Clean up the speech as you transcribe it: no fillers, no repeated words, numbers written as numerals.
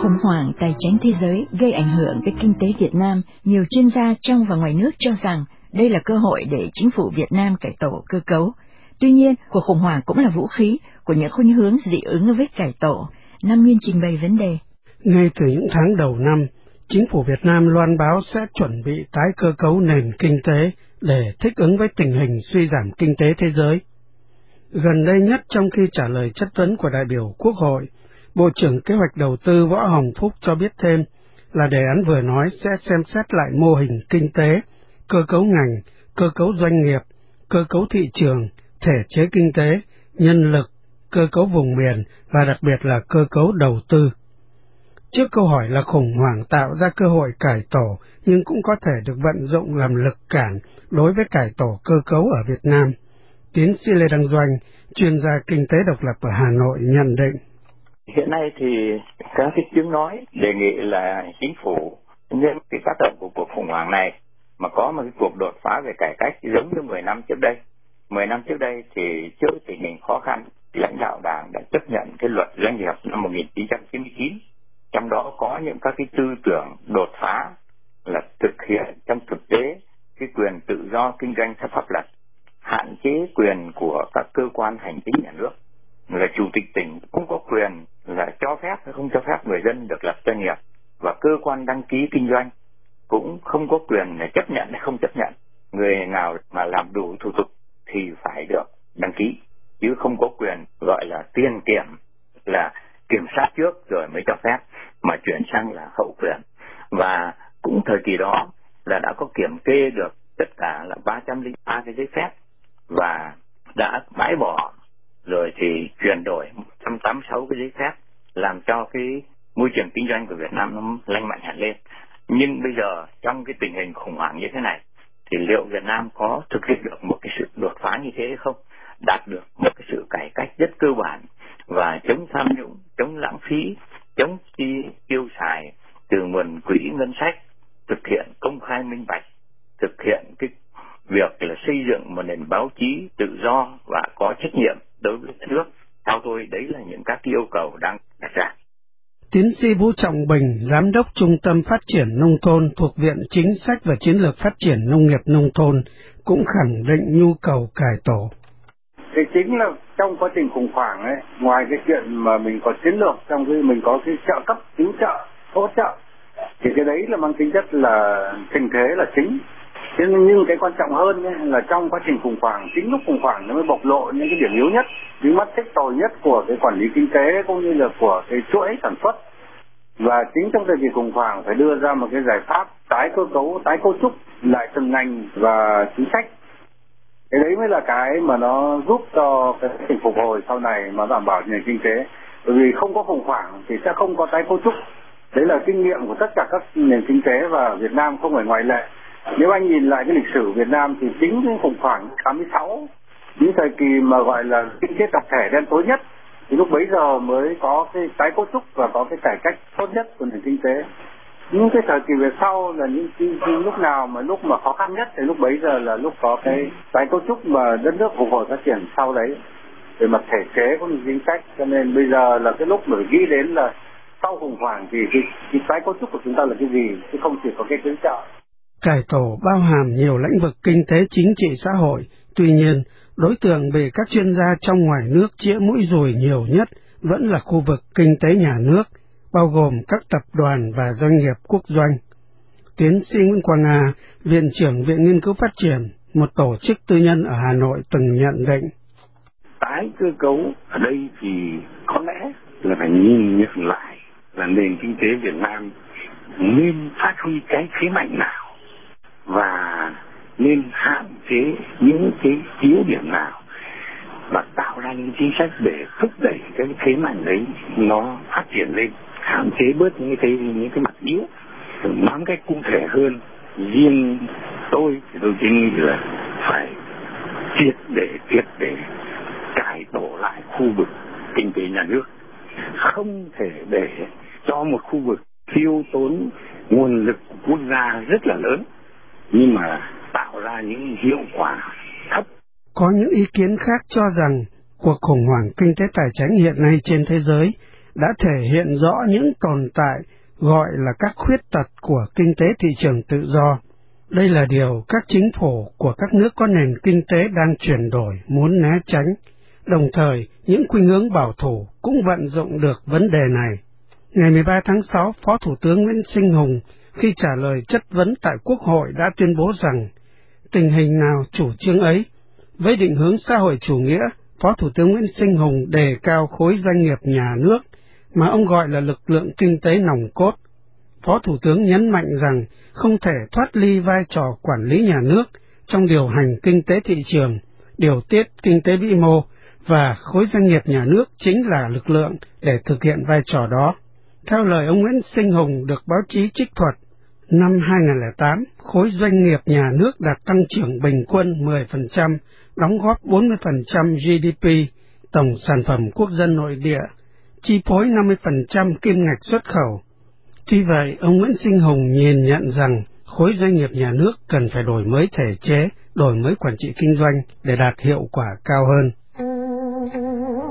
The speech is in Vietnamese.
Khủng hoảng tài chính thế giới gây ảnh hưởng tới kinh tế Việt Nam, nhiều chuyên gia trong và ngoài nước cho rằng đây là cơ hội để chính phủ Việt Nam cải tổ cơ cấu. Tuy nhiên, cuộc khủng hoảng cũng là vũ khí của những khuynh hướng dị ứng với cải tổ. Nam Nguyên trình bày vấn đề. Ngay từ những tháng đầu năm, chính phủ Việt Nam loan báo sẽ chuẩn bị tái cơ cấu nền kinh tế để thích ứng với tình hình suy giảm kinh tế thế giới. Gần đây nhất, trong khi trả lời chất vấn của đại biểu Quốc hội, Bộ trưởng Kế hoạch Đầu tư Võ Hồng Phúc cho biết thêm là đề án vừa nói sẽ xem xét lại mô hình kinh tế, cơ cấu ngành, cơ cấu doanh nghiệp, cơ cấu thị trường, thể chế kinh tế, nhân lực, cơ cấu vùng miền và đặc biệt là cơ cấu đầu tư. Trước câu hỏi là khủng hoảng tạo ra cơ hội cải tổ nhưng cũng có thể được vận dụng làm lực cản đối với cải tổ cơ cấu ở Việt Nam, tiến sĩ Lê Đăng Doanh, chuyên gia kinh tế độc lập ở Hà Nội nhận định. Hiện nay thì các cái tiếng nói đề nghị là chính phủ nhân cái tác động của cuộc khủng hoảng này mà có một cái cuộc đột phá về cải cách giống như 10 năm trước đây. 10 năm trước đây thì trước tình hình khó khăn, lãnh đạo Đảng đã chấp nhận cái luật doanh nghiệp năm 1999. Trong đó có những các cái tư tưởng đột phá là thực hiện trong thực tế cái quyền tự do kinh doanh theo pháp luật, hạn chế quyền của các cơ quan hành chính nhà nước. Là chủ tịch tỉnh cũng có quyền là cho phép hay không cho phép người dân được lập doanh nghiệp, và cơ quan đăng ký kinh doanh cũng không có quyền là chấp nhận hay không chấp nhận. Người nào mà làm đủ thủ tục thì phải được đăng ký, chứ không có quyền gọi là tiền kiểm, là kiểm soát trước rồi mới cho phép, mà chuyển sang là hậu quyền. Và cũng thời kỳ đó là đã có kiểm kê được tất cả là 303 cái giấy phép và đã bãi bỏ rồi thì chuyển đổi 186 cái giấy phép, làm cho cái môi trường kinh doanh của Việt Nam nó lành mạnh hẳn lên. Nhưng bây giờ trong cái tình hình khủng hoảng như thế này thì liệu Việt Nam có thực hiện được một cái sự đột phá như thế hay không, đạt được một cái sự cải cách rất cơ bản và chống tham nhũng, chống lãng phí, chống chi tiêu xài từ nguồn quỹ ngân sách, thực hiện công khai minh bạch, thực hiện cái việc là xây dựng một nền báo chí tự do và có trách nhiệm đối với đất nước. Theo tôi, đấy là những các yêu cầu đang đặt ra. Tiến sĩ Vũ Trọng Bình, Giám đốc Trung tâm Phát triển Nông thôn thuộc Viện Chính sách và Chiến lược Phát triển Nông nghiệp Nông thôn cũng khẳng định nhu cầu cải tổ. Thì chính là trong quá trình khủng hoảng ấy, ngoài cái chuyện mà mình có chiến lược, trong khi mình có cái trợ cấp, cứu trợ, hỗ trợ, thì cái đấy là mang tính chất là tình thế là chính. Thế nhưng cái quan trọng hơn ấy, là trong quá trình khủng hoảng, chính lúc khủng hoảng nó mới bộc lộ những cái điểm yếu nhất, những mắt xích tồi nhất của cái quản lý kinh tế cũng như là của cái chuỗi sản xuất. Và chính trong thời kỳ khủng hoảng phải đưa ra một cái giải pháp tái cơ cấu, tái cấu trúc lại từng ngành và chính sách. Cái đấy mới là cái mà nó giúp cho cái tình phục hồi sau này mà đảm bảo nền kinh tế. Bởi vì không có khủng hoảng thì sẽ không có tái cấu trúc. Đấy là kinh nghiệm của tất cả các nền kinh tế và Việt Nam không phải ngoại lệ. Nếu anh nhìn lại cái lịch sử Việt Nam thì chính cái khủng hoảng 86, những thời kỳ mà gọi là kinh tế tập thể đen tối nhất, thì lúc bấy giờ mới có cái tái cấu trúc và có cái cải cách tốt nhất của nền kinh tế. Những cái thời kỳ về sau là những lúc nào mà lúc mà khó khăn nhất thì lúc bấy giờ là lúc có cái tái cấu trúc mà đất nước phục hồi phát triển sau đấy về mặt thể chế cũng như chính sách. Cho nên bây giờ là cái lúc mà nghĩ đến là sau khủng hoảng thì cái tái cấu trúc của chúng ta là cái gì, chứ không chỉ có cái cứu trợ. Cải tổ bao hàm nhiều lĩnh vực kinh tế, chính trị, xã hội. Tuy nhiên, đối tượng bị các chuyên gia trong ngoài nước chĩa mũi dùi nhiều nhất vẫn là khu vực kinh tế nhà nước, bao gồm các tập đoàn và doanh nghiệp quốc doanh. Tiến sĩ Nguyễn Quang Nga, Viện trưởng Viện Nghiên cứu Phát triển, một tổ chức tư nhân ở Hà Nội từng nhận định. Tái cơ cấu ở đây thì có lẽ là phải nhìn nhận lại là nền kinh tế Việt Nam nên phát huy cái thế mạnh nào và nên hạn chế những cái yếu điểm nào và tạo ra những chính sách để thúc đẩy cái thế mạnh đấy nó phát triển lên, hạn chế bớt những cái mặt yếu. Nói cách cụ thể hơn, riêng tôi thì tôi nghĩ là phải triệt để cải tổ lại khu vực kinh tế nhà nước, không thể để cho một khu vực tiêu tốn nguồn lực của quốc gia rất là lớn nhưng mà tạo ra những hiệu quả thấp. Có những ý kiến khác cho rằng cuộc khủng hoảng kinh tế tài chính hiện nay trên thế giới đã thể hiện rõ những tồn tại gọi là các khuyết tật của kinh tế thị trường tự do. Đây là điều các chính phủ của các nước có nền kinh tế đang chuyển đổi muốn né tránh. Đồng thời, những khuynh hướng bảo thủ cũng vận dụng được vấn đề này. Ngày 13 tháng 6, Phó Thủ tướng Nguyễn Sinh Hùng khi trả lời chất vấn tại Quốc hội đã tuyên bố rằng tình hình nào chủ trương ấy. Với định hướng xã hội chủ nghĩa, Phó Thủ tướng Nguyễn Sinh Hùng đề cao khối doanh nghiệp nhà nước mà ông gọi là lực lượng kinh tế nòng cốt. Phó Thủ tướng nhấn mạnh rằng không thể thoát ly vai trò quản lý nhà nước trong điều hành kinh tế thị trường, điều tiết kinh tế vĩ mô, và khối doanh nghiệp nhà nước chính là lực lượng để thực hiện vai trò đó. Theo lời ông Nguyễn Sinh Hùng được báo chí trích thuật, năm 2008, khối doanh nghiệp nhà nước đạt tăng trưởng bình quân 10%, đóng góp 40% GDP, tổng sản phẩm quốc dân nội địa, chi phối 50% kim ngạch xuất khẩu. Tuy vậy, ông Nguyễn Sinh Hùng nhìn nhận rằng khối doanh nghiệp nhà nước cần phải đổi mới thể chế, đổi mới quản trị kinh doanh để đạt hiệu quả cao hơn.